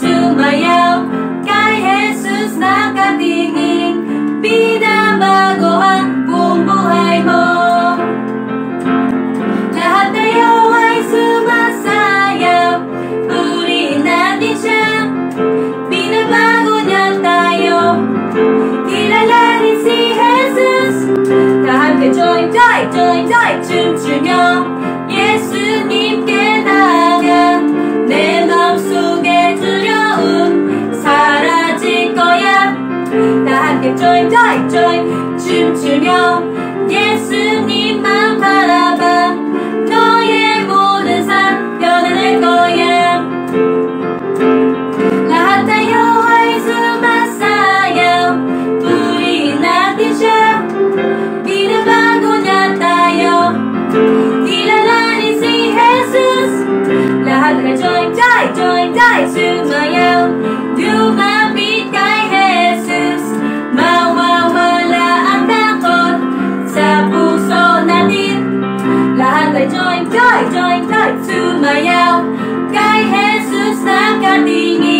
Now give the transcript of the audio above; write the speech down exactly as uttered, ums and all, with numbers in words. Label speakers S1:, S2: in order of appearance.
S1: sumayaw kay Jesus nakatingin. Binabago ang buong buhay mo. Lahat tayo ay sumasayaw, purihin natin siya. Binabago niya tayo, kilalanin si Jesus. 다 함께 join, join, join, join 춤추며 예수님께 나아가. 내 마음속에 두려움 사라질 거야. 다 함께 join, join, join 춤추며 예수님만 바라봐. 너의 모든 삶 변화될 거야. lahat tayo ay sumasayaw, purihin natin siya. Binabago niya tayo, kilalanin si Jesus. lahat ay join, join, join, join sumayaw, lumapit kay Jesus. Mawawala ang takot sa puso natin. lahat ay join, join, join, join sumayaw kay Jesus nakatingin.